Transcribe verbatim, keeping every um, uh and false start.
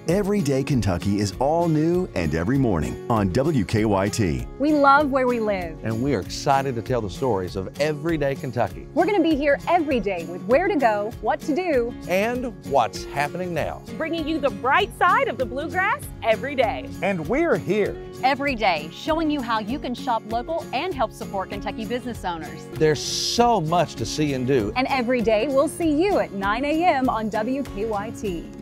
Everyday Kentucky is all new and every morning on W K Y T. We love where we live. And we are excited to tell the stories of Everyday Kentucky. We're going to be here every day with where to go, what to do, and what's happening now. Bringing you the bright side of the bluegrass every day. And we're here every day, showing you how you can shop local and help support Kentucky business owners. There's so much to see and do. And every day we'll see you at nine A M on W K Y T.